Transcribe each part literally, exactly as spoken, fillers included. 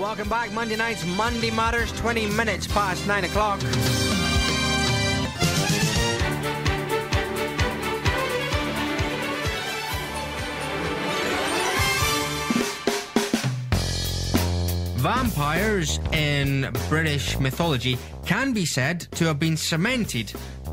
Welcome back, Monday nights, Monday Matters, twenty minutes past nine o'clock. Vampires in British mythology can be said to have been cemented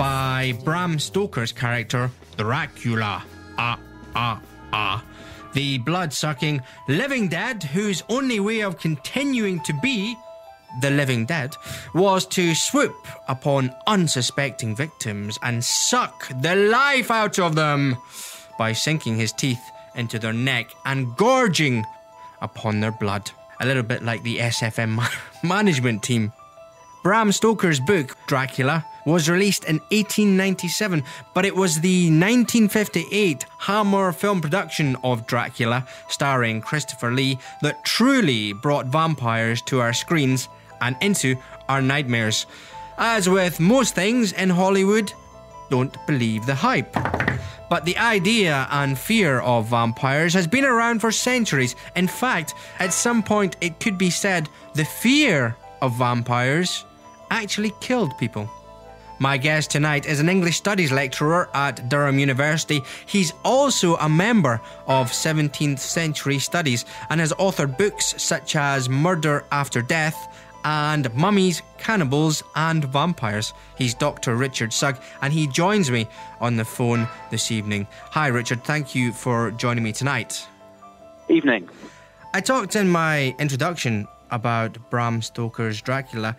by Bram Stoker's character, Dracula. Ah, ah, ah. The blood-sucking living dead whose only way of continuing to be the living dead was to swoop upon unsuspecting victims and suck the life out of them by sinking his teeth into their neck and gorging upon their blood. A little bit like the S F M management team. Bram Stoker's book, Dracula, was released in eighteen ninety-seven, but it was the nineteen fifty-eight Hammer film production of Dracula, starring Christopher Lee, that truly brought vampires to our screens and into our nightmares. As with most things in Hollywood, don't believe the hype. But the idea and fear of vampires has been around for centuries. In fact, at some point it could be said the fear of vampires actually killed people. My guest tonight is an English studies lecturer at Durham University. He's also a member of seventeenth century studies and has authored books such as Murder After Death and Mummies, Cannibals and Vampires. He's Doctor Richard Sugg, and he joins me on the phone this evening. Hi Richard, thank you for joining me tonight. Evening. I talked in my introduction about Bram Stoker's Dracula.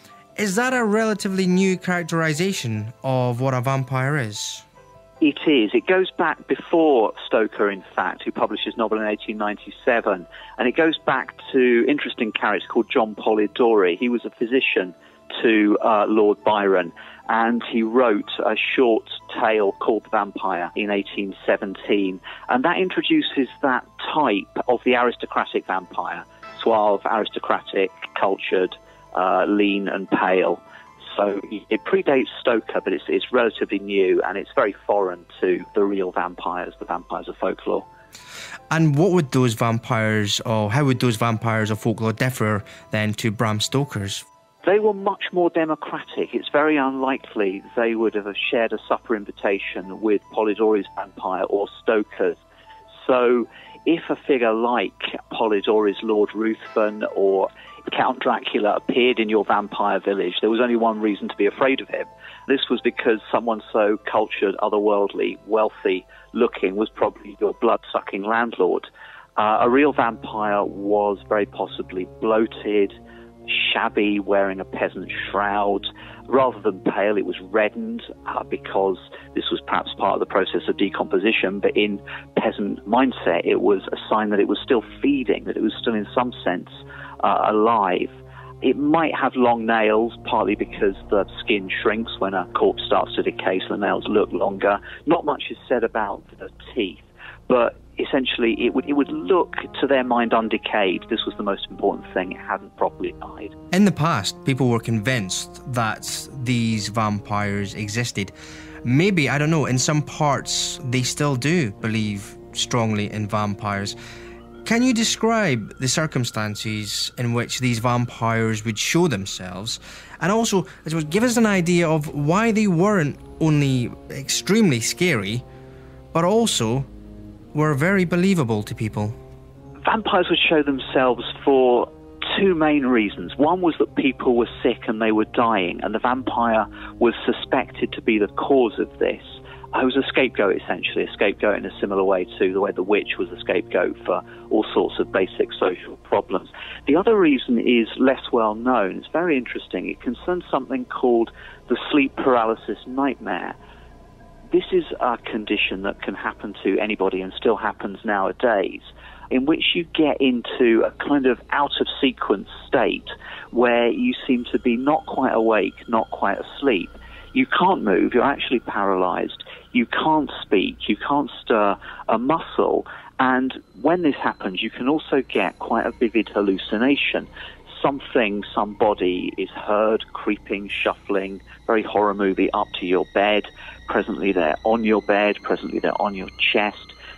Is that a relatively new characterization of what a vampire is? It is. It goes back before Stoker, in fact, who published his novel in eighteen ninety-seven. And it goes back to an interesting character called John Polidori. He was a physician to uh, Lord Byron, and he wrote a short tale called The Vampire in eighteen seventeen. And that introduces that type of the aristocratic vampire, suave, aristocratic, cultured, uh, lean and pale. So it predates Stoker, but it's, it's relatively new, and it's very foreign to the real vampires, the vampires of folklore. And what would those vampires, or how would those vampires of folklore differ then to Bram Stoker's? They were much more democratic. It's very unlikely they would have shared a supper invitation with Polidori's vampire or Stoker's. So if a figure like Polidori's Lord Ruthven or Count Dracula appeared in your vampire village, there was only one reason to be afraid of him. This was because someone so cultured, otherworldly, wealthy-looking was probably your blood-sucking landlord. Uh, a real vampire was very possibly bloated, shabby, wearing a peasant shroud. Rather than pale, it was reddened uh, because this was perhaps part of the process of decomposition, but in peasant mindset, it was a sign that it was still feeding, that it was still in some sense uh, alive. It might have long nails, partly because the skin shrinks when a corpse starts to decay, so the nails look longer. Not much is said about the teeth, but essentially it would it would look, to their mind, undecayed. This was the most important thing. It hadn't properly died. In the past, people were convinced that these vampires existed. Maybe, I don't know, in some parts they still do believe strongly in vampires. Can you describe the circumstances in which these vampires would show themselves? And also, I suppose, give us an idea of why they weren't only extremely scary, but also were very believable to people. Vampires would show themselves for two main reasons. One was that people were sick and they were dying, and the vampire was suspected to be the cause of this. It was a scapegoat, essentially, a scapegoat in a similar way to the way the witch was a scapegoat for all sorts of basic social problems. The other reason is less well known. It's very interesting. It concerns something called the sleep paralysis nightmare. This is a condition that can happen to anybody and still happens nowadays, in which you get into a kind of out-of-sequence state where you seem to be not quite awake, not quite asleep. You can't move, you're actually paralyzed, you can't speak, you can't stir a muscle, and when this happens, you can also get quite a vivid hallucination. Something, somebody is heard creeping, shuffling, very horror movie, up to your bed. Presently they're on your bed, presently they're on your chest.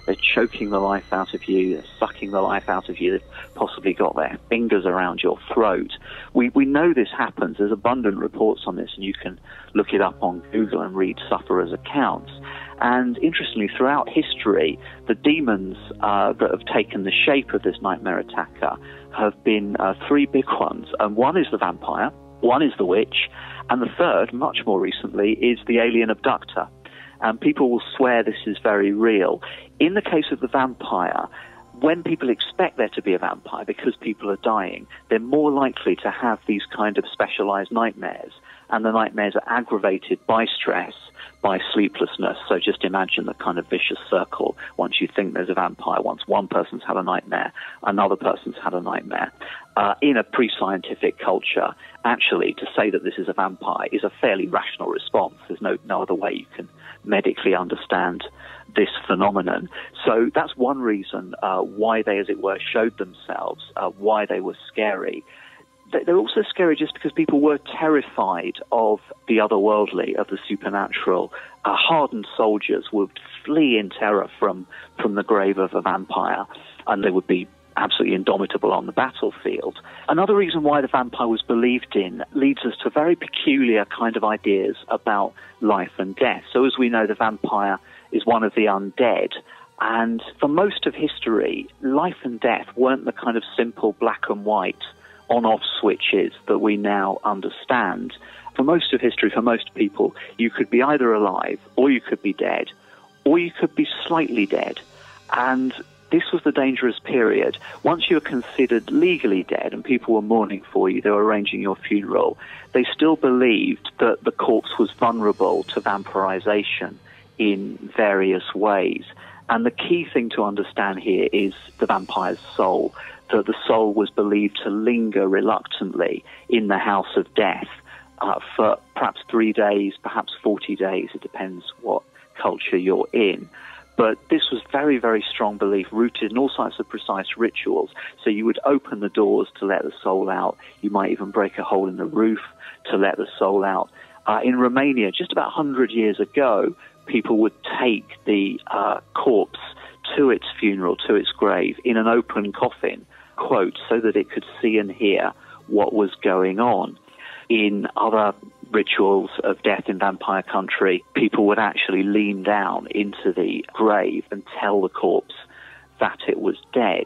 They're choking the life out of you. They're sucking the life out of you. They've possibly got their fingers around your throat. We we know this happens. There's abundant reports on this, and you can look it up on Google and read sufferers' accounts. And interestingly, throughout history, the demons uh, that have taken the shape of this nightmare attacker have been uh, three big ones. And one is the vampire, one is the witch, and the third, much more recently, is the alien abductor. And people will swear this is very real. In the case of the vampire, when people expect there to be a vampire because people are dying, they're more likely to have these kind of specialized nightmares. And the nightmares are aggravated by stress, by sleeplessness. So just imagine the kind of vicious circle. Once you think there's a vampire, once one person's had a nightmare, another person's had a nightmare. Uh, in a pre-scientific culture, actually, to say that this is a vampire is a fairly rational response. There's no, no other way you can medically understand this phenomenon. So that's one reason uh, why they, as it were, showed themselves, uh, why they were scary. They're also scary just because people were terrified of the otherworldly, of the supernatural. Uh, hardened soldiers would flee in terror from, from the grave of a vampire, and they would be absolutely indomitable on the battlefield. Another reason why the vampire was believed in leads us to very peculiar kind of ideas about life and death. So as we know, the vampire is one of the undead. And for most of history, life and death weren't the kind of simple black and white on-off switches that we now understand. For most of history, for most people, you could be either alive, or you could be dead, or you could be slightly dead. And this was the dangerous period. Once you were considered legally dead and people were mourning for you, they were arranging your funeral, they still believed that the corpse was vulnerable to vampirization in various ways. And the key thing to understand here is the vampire's soul, that the soul was believed to linger reluctantly in the house of death uh, for perhaps three days, perhaps forty days. It depends what culture you're in. But this was very, very strong belief, rooted in all sorts of precise rituals. So you would open the doors to let the soul out. You might even break a hole in the roof to let the soul out. Uh, in Romania, just about one hundred years ago, people would take the uh, corpse to its funeral, to its grave, in an open coffin, quote, so that it could see and hear what was going on. In other rituals of death in vampire country, people would actually lean down into the grave and tell the corpse that it was dead.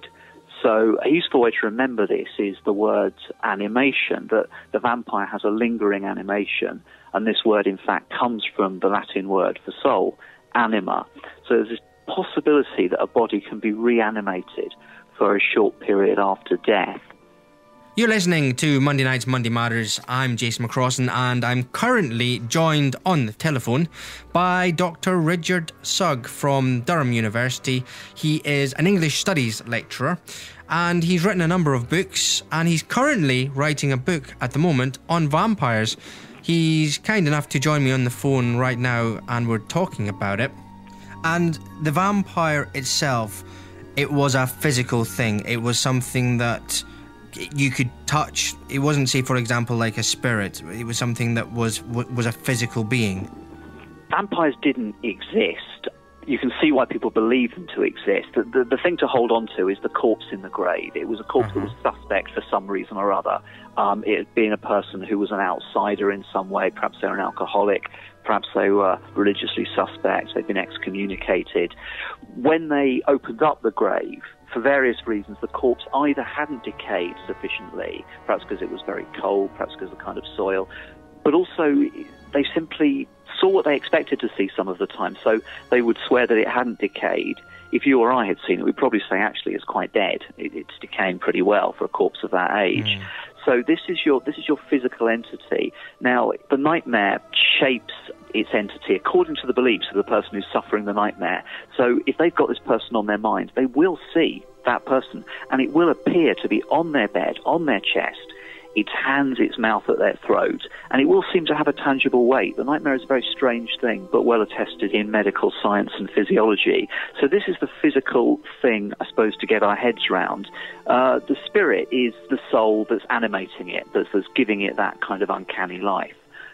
So a useful way to remember this is the word animation, that the vampire has a lingering animation, and this word, in fact, comes from the Latin word for soul, anima. So there's this possibility that a body can be reanimated for a short period after death. You're listening to Monday Night's Monday Matters. I'm Jason McCrossan, and I'm currently joined on the telephone by Doctor Richard Sugg from Durham University. He is an English Studies lecturer, and he's written a number of books, and he's currently writing a book at the moment on vampires. He's kind enough to join me on the phone right now, and we're talking about it. And the vampire itself, it was a physical thing. It was something that you could touch. It wasn't, say, for example, like a spirit. It was something that was was a physical being. Vampires didn't exist. You can see why people believe them to exist. The, the, the thing to hold on to is the corpse in the grave. It was a corpse uh-huh. that was suspect for some reason or other. Um, it had been a person who was an outsider in some way. Perhaps they were an alcoholic. Perhaps they were religiously suspect. They'd been excommunicated. When they opened up the grave, for various reasons, the corpse either hadn't decayed sufficiently, perhaps because it was very cold, perhaps because of the kind of soil, but also they simply saw what they expected to see some of the time. So they would swear that it hadn't decayed. If you or I had seen it, we'd probably say, actually, it's quite dead. It, it's decaying pretty well for a corpse of that age. Mm. So this is your this is your physical entity. Now, the nightmare shapes its entity according to the beliefs of the person who's suffering the nightmare. So if they've got this person on their mind, they will see that person, and it will appear to be on their bed, on their chest, its hands, its mouth at their throat, and it will seem to have a tangible weight. The nightmare is a very strange thing, but well attested in medical science and physiology. So this is the physical thing, I suppose, to get our heads round. Uh, the spirit is the soul that's animating it, that's, that's giving it that kind of uncanny life.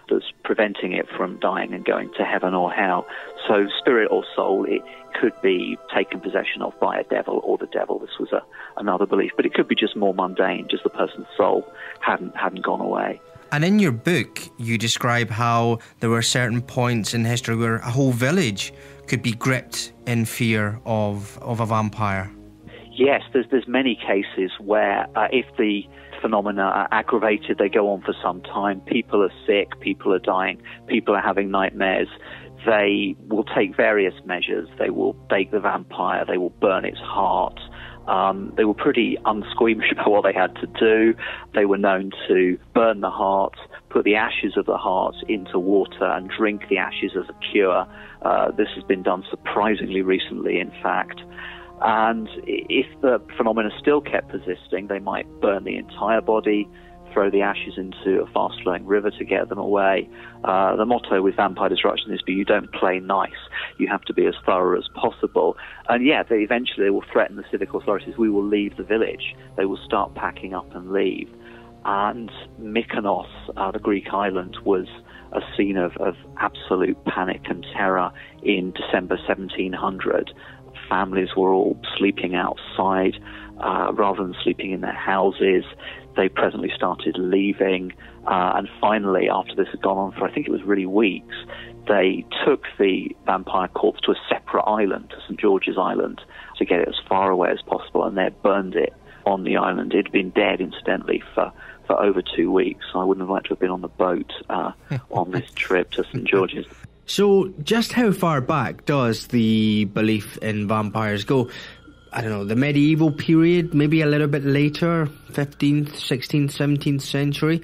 that's preventing it from dying and going to heaven or hell. So spirit or soul, it could be taken possession of by a devil or the devil. This was a, another belief, but it could be just more mundane, just the person's soul hadn't hadn't gone away. And in your book, you describe how there were certain points in history where a whole village could be gripped in fear of of a vampire. Yes, there's there's many cases where uh, if the phenomena are aggravated, they go on for some time. People are sick, people are dying, people are having nightmares. They will take various measures. They will bake the vampire, they will burn its heart. Um, they were pretty unsqueamish about what they had to do. They were known to burn the heart, put the ashes of the heart into water and drink the ashes as a cure. Uh, this has been done surprisingly recently, in fact. And if the phenomena still kept persisting, they might burn the entire body, throw the ashes into a fast-flowing river to get them away. Uh, the motto with vampire destruction is, you don't play nice. You have to be as thorough as possible. And yeah, they eventually they will threaten the civic authorities. We will leave the village. They will start packing up and leave. And Mykonos, uh, the Greek island, was a scene of, of absolute panic and terror in December seventeen hundred. Families were all sleeping outside uh, rather than sleeping in their houses. They presently started leaving, uh, and finally, after this had gone on for, I think it was really weeks, they took the vampire corpse to a separate island, to Saint George's Island, to get it as far away as possible, and they burned it on the island. It had been dead, incidentally, for, for over two weeks. I wouldn't have liked to have been on the boat uh, on this trip to Saint George's. So, just how far back does the belief in vampires go? I don't know, the medieval period, maybe a little bit later, fifteenth, sixteenth, seventeenth century.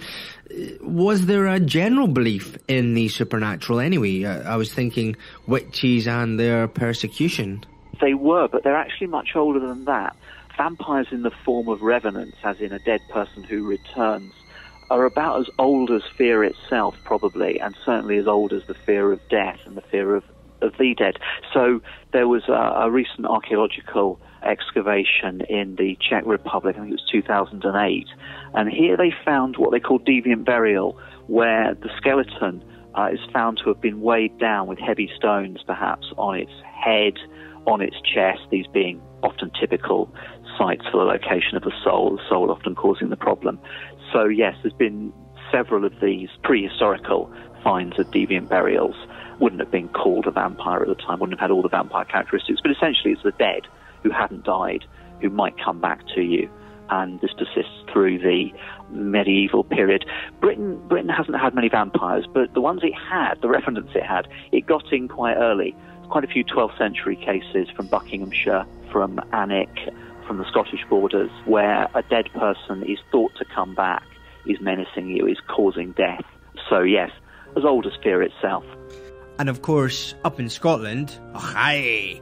Was there a general belief in the supernatural anyway? I was thinking witches and their persecution. They were, but they're actually much older than that. Vampires in the form of revenants, as in a dead person who returns, are about as old as fear itself, probably, and certainly as old as the fear of death and the fear of, of the dead. So there was a, a recent archaeological excavation in the Czech Republic, I think it was two thousand eight, and here they found what they call deviant burial, where the skeleton uh, is found to have been weighed down with heavy stones, perhaps on its head, on its chest, these being often typical sites for the location of the soul, the soul often causing the problem. So yes, there's been several of these prehistorical finds of deviant burials. Wouldn't have been called a vampire at the time, wouldn't have had all the vampire characteristics, but essentially it's the dead who hadn't died, who might come back to you. And this persists through the medieval period. Britain Britain hasn't had many vampires, but the ones it had, the revenants it had, it got in quite early. Quite a few twelfth century cases from Buckinghamshire, from Alnwick, from the Scottish borders, where a dead person is thought to come back, is menacing you, is causing death. So yes, as old as fear itself. And of course, up in Scotland, oh, hi,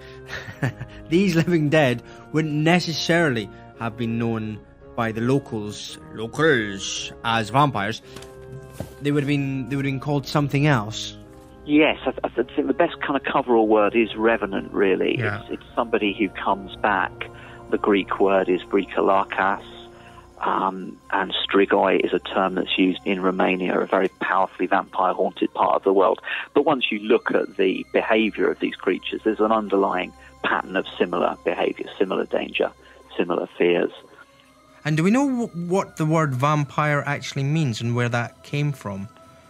these living dead wouldn't necessarily have been known by the locals, locals as vampires. They would have been, they would have been called something else. Yes, I, I think the best kind of coverall word is revenant, really. Yeah. It's, it's somebody who comes back. The Greek word is brikalakas, um, and strigoi is a term that's used in Romania, a very powerfully vampire-haunted part of the world. But once you look at the behaviour of these creatures, there's an underlying pattern of similar behaviour, similar danger, similar fears. And do we know what the word vampire actually means and where that came from?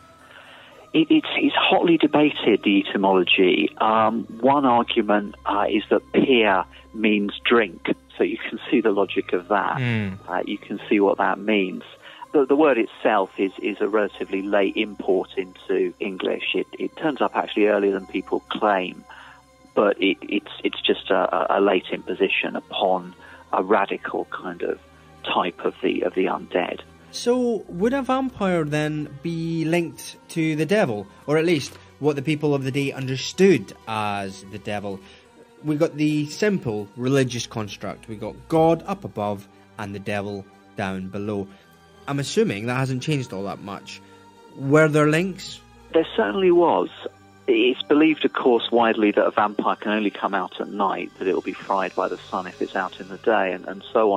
It, it's, it's hotly debated, the etymology. Um, one argument uh, is that peer means drink, so you can see the logic of that. Mm. Uh, you can see what that means. The, the word itself is, is a relatively late import into English. It, it turns up actually earlier than people claim, but it, it's, it's just a, a late imposition upon a radical kind of type of the, of the undead. So, would a vampire then be linked to the devil? Or at least what the people of the day understood as the devil? We got the simple religious construct. We got God up above and the devil down below. I'm assuming that hasn't changed all that much. Were there links? There certainly was. It's believed, of course, widely that a vampire can only come out at night, that it will be fried by the sun if it's out in the day, and, and so on.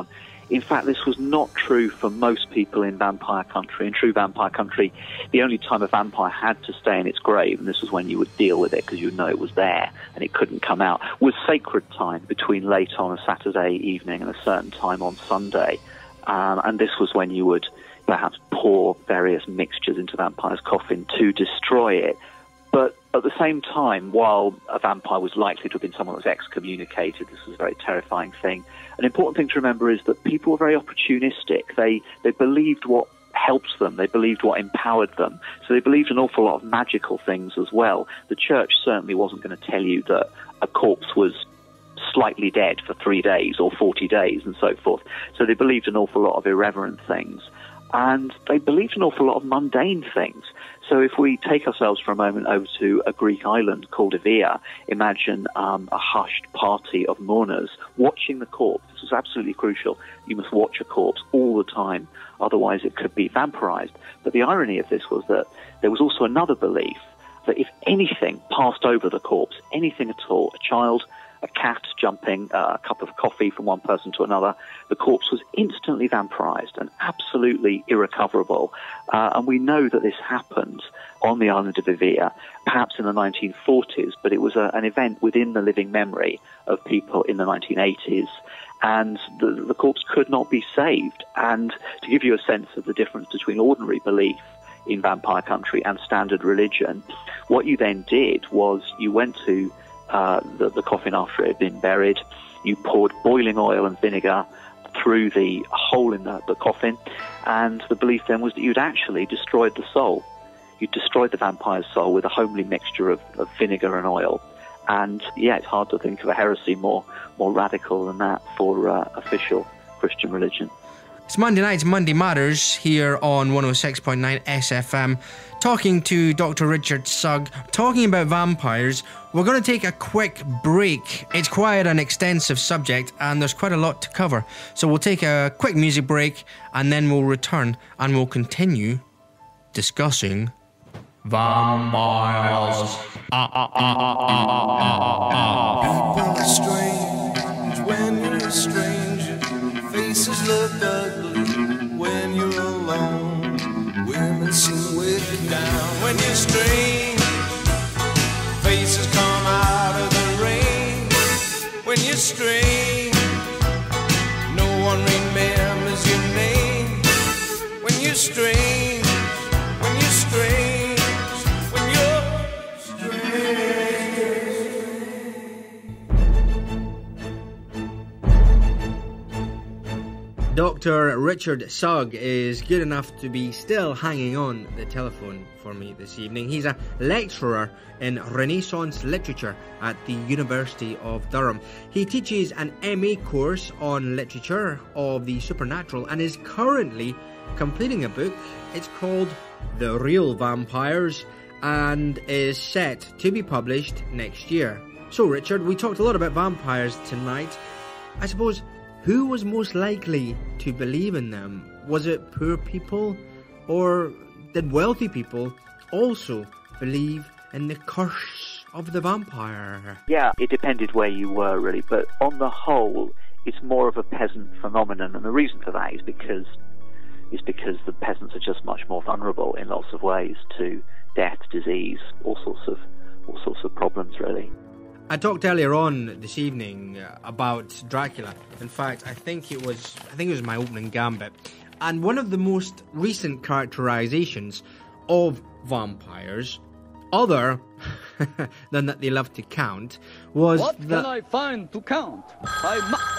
In fact, this was not true for most people in vampire country. In true vampire country, the only time a vampire had to stay in its grave, and this was when you would deal with it because you know it was there and it couldn't come out, was sacred time between late on a Saturday evening and a certain time on Sunday. Um, and this was when you would perhaps pour various mixtures into vampire's coffin to destroy it. But at the same time, while a vampire was likely to have been someone that was excommunicated, this was a very terrifying thing. An important thing to remember is that people were very opportunistic. They they believed what helped them. They believed what empowered them. So they believed an awful lot of magical things as well. The church certainly wasn't going to tell you that a corpse was slightly dead for three days or forty days and so forth. So they believed an awful lot of irreverent things. And they believed an awful lot of mundane things. So if we take ourselves for a moment over to a Greek island called Evia, imagine um, a hushed party of mourners watching the corpse. This was absolutely crucial. You must watch a corpse all the time, otherwise it could be vampirized. But the irony of this was that there was also another belief that if anything passed over the corpse, anything at all, a child, a cat jumping, uh, a cup of coffee from one person to another, the corpse was instantly vampirized and absolutely irrecoverable. Uh, and we know that this happened on the island of Evia, perhaps in the nineteen forties, but it was a, an event within the living memory of people in the nineteen eighties. And the, the corpse could not be saved. And to give you a sense of the difference between ordinary belief in vampire country and standard religion, what you then did was you went to Uh, the, the coffin after it had been buried. You poured boiling oil and vinegar through the hole in the, the coffin, and the belief then was that you'd actually destroyed the soul. You'd destroyed the vampire's soul with a homely mixture of, of vinegar and oil. And yeah, it's hard to think of a heresy more more radical than that for uh, official Christian religion. It's Monday night, Monday Matters, here on one oh six point nine S F M, talking to Doctor Richard Sugg, talking about vampires. We're going to take a quick break. It's quite an extensive subject, and there's quite a lot to cover. So we'll take a quick music break, and then we'll return, and we'll continue discussing vampires. Ah, ah, ah, ah, ah, ah, ah. People are strange when you're a stranger. Faces look ugly when you're alone. Women seem wicked down when you're strange. Faces come out of the rain when you're strange. No one remembers your name when you're strange. When you're strange. When you're strange. Doctor Richard Sugg is good enough to be still hanging on the telephone for me this evening. He's a lecturer in Renaissance literature at the University of Durham. He teaches an M A course on literature of the supernatural and is currently completing a book. It's called The Real Vampires and is set to be published next year. So Richard, we talked a lot about vampires tonight. I suppose, who was most likely to believe in them? Was it poor people, or did wealthy people also believe in the curse of the vampire? Yeah, it depended where you were, really, but on the whole, it's more of a peasant phenomenon, and the reason for that is because is because the peasants are just much more vulnerable in lots of ways to death, disease, all sorts of all sorts of problems, really. I talked earlier on this evening uh, about Dracula. In fact, I think it was I think it was my opening gambit. And one of the most recent characterizations of vampires, other than that they love to count, was what that... can I find to count? I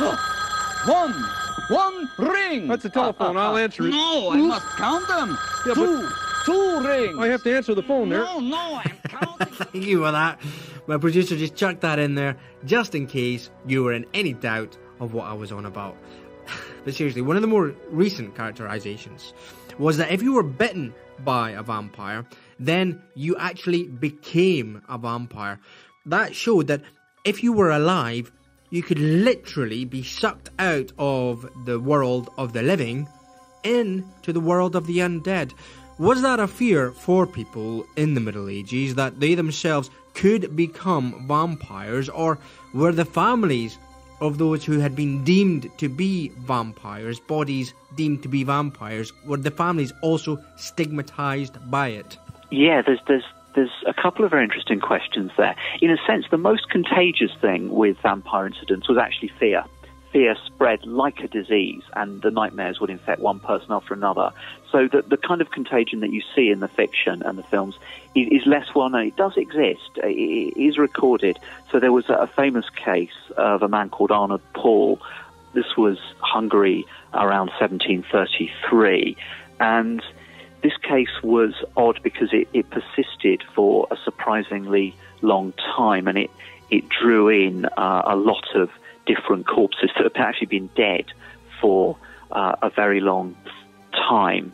mu- One! One ring! That's a telephone. I'll answer it. No, I must count them. Yeah, two! but- Two rings! I have to answer the phone there. No, no, I'm counting. Thank you for that. My producer just chucked that in there, just in case you were in any doubt of what I was on about. But seriously, one of the more recent characterizations was that if you were bitten by a vampire, then you actually became a vampire. That showed that if you were alive, you could literally be sucked out of the world of the living into the world of the undead. Was that a fear for people in the Middle Ages, that they themselves could become vampires, or were the families of those who had been deemed to be vampires, bodies deemed to be vampires, were the families also stigmatized by it? Yeah, there's there's there's a couple of very interesting questions there. In a sense, the most contagious thing with vampire incidents was actually fear. Fear spread like a disease, and the nightmares would infect one person after another. So the, the kind of contagion that you see in the fiction and the films is, is less well known. It does exist. It is recorded. So there was a famous case of a man called Arnold Paul. This was Hungary around seventeen thirty-three. And this case was odd because it, it persisted for a surprisingly long time, and it, it drew in uh, a lot of different corpses that have actually been dead for uh, a very long time.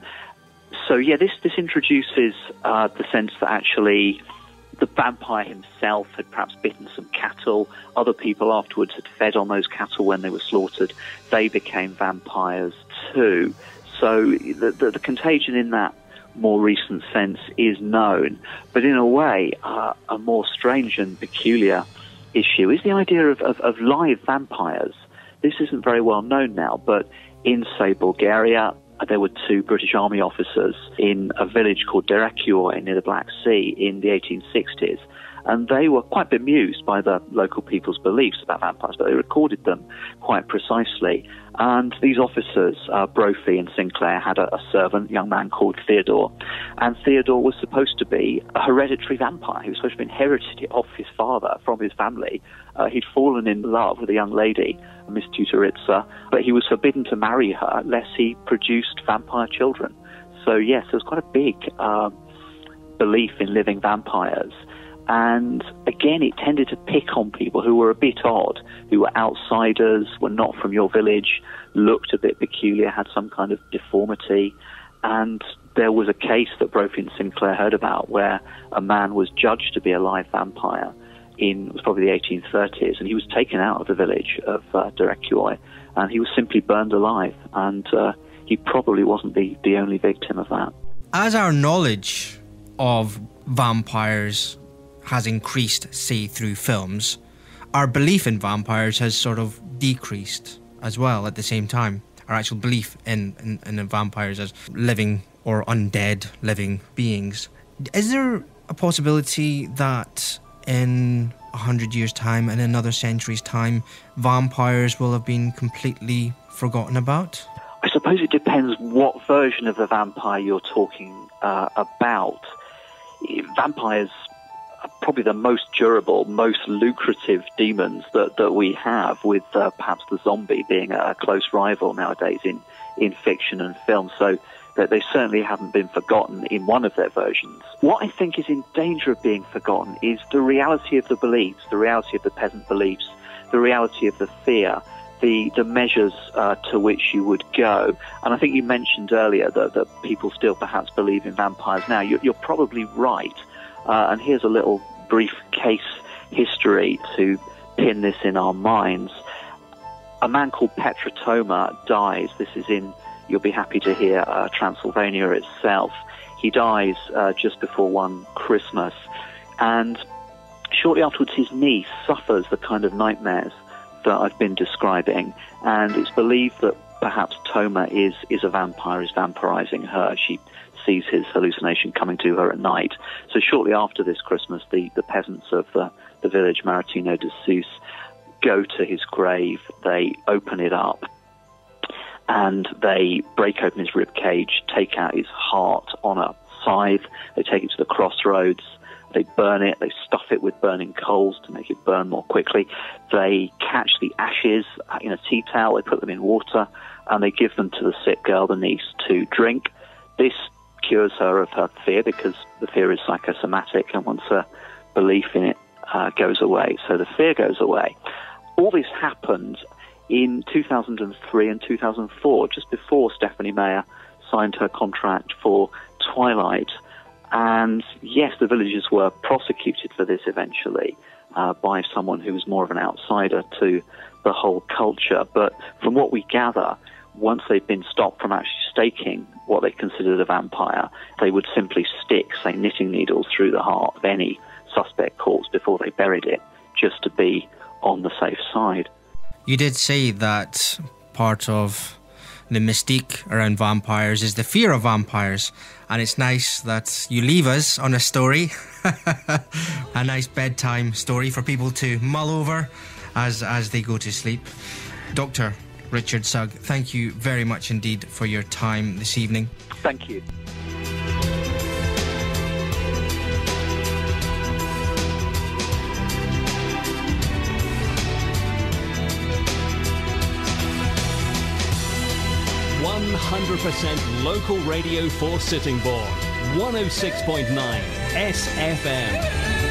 So yeah, this this introduces uh, the sense that actually the vampire himself had perhaps bitten some cattle. Other people afterwards had fed on those cattle when they were slaughtered. They became vampires too. So the, the, the contagion in that more recent sense is known. But in a way, uh, a more strange and peculiar issue is the idea of, of, of live vampires. This isn't very well known now, but in, say, Bulgaria, there were two British Army officers in a village called Dracula near the Black Sea in the eighteen sixties, and they were quite bemused by the local people's beliefs about vampires, but they recorded them quite precisely. And these officers, uh, Brophy and Sinclair, had a, a servant, a young man called Theodore, and Theodore was supposed to be a hereditary vampire. He was supposed to have inherited it off his father from his family. Uh, he'd fallen in love with a young lady, Miss Tutoritza, but he was forbidden to marry her lest he produced vampire children. So yes, there was quite a big uh, belief in living vampires. And again, it tended to pick on people who were a bit odd, who were outsiders, were not from your village, looked a bit peculiar, had some kind of deformity. And there was a case that Brophy and Sinclair heard about where a man was judged to be a live vampire in, it was probably the eighteen thirties, and he was taken out of the village of uh, Dracula, and he was simply burned alive. And uh, he probably wasn't the, the only victim of that. As our knowledge of vampires has increased, say, through films, our belief in vampires has sort of decreased as well at the same time. Our actual belief in, in, in vampires as living or undead living beings. Is there a possibility that in a hundred years' time, in another century's time, vampires will have been completely forgotten about? I suppose it depends what version of the vampire you're talking uh, about. Vampires are probably the most durable, most lucrative demons that, that we have, with uh, perhaps the zombie being a close rival nowadays in, in fiction and film. So that they certainly haven't been forgotten in one of their versions. What I think is in danger of being forgotten is the reality of the beliefs, the reality of the peasant beliefs, the reality of the fear, the, the measures uh, to which you would go. And I think you mentioned earlier that, that people still perhaps believe in vampires now. You're, you're probably right. Uh, and here's a little brief case history to pin this in our minds. A man called Petratoma dies. This is in, you'll be happy to hear, uh, Transylvania itself. He dies uh, just before one Christmas. And shortly afterwards, his niece suffers the kind of nightmares that I've been describing. And it's believed that perhaps Toma is, is a vampire, is vampirizing her. She sees his hallucination coming to her at night. So shortly after this Christmas, the, the peasants of the, the village Maritino de Sus go to his grave, they open it up, and they break open his rib cage, take out his heart on a scythe, they take it to the crossroads, they burn it, they stuff it with burning coals to make it burn more quickly, they catch the ashes in a tea towel, they put them in water, and they give them to the sick girl, the niece, to drink. This cures her of her fear, because the fear is psychosomatic, and once her belief in it uh, goes away, so the fear goes away. All this happened in two thousand three and two thousand four, just before Stephanie Meyer signed her contract for Twilight. And yes, the villagers were prosecuted for this eventually uh, by someone who was more of an outsider to the whole culture. But from what we gather, once they'd been stopped from actually staking what they considered a vampire, they would simply stick, say, knitting needles through the heart of any suspect corpse before they buried it, just to be on the safe side. You did say that part of the mystique around vampires is the fear of vampires, and it's nice that you leave us on a story, a nice bedtime story for people to mull over as as they go to sleep. Doctor Richard Sugg, thank you very much indeed for your time this evening. Thank you. one hundred percent local radio for Sittingbourne. one oh six point nine S F M.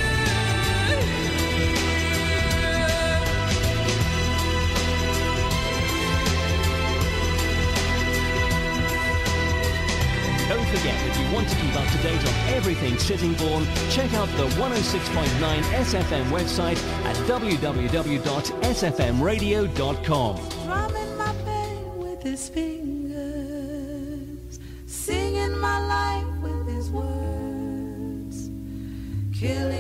Don't forget, if you want to keep up to date on everything Sittingbourne, check out the one oh six point nine S F M website at w w w dot s f m radio dot com. Drumming my pain with his fingers, singing my life with his words, killing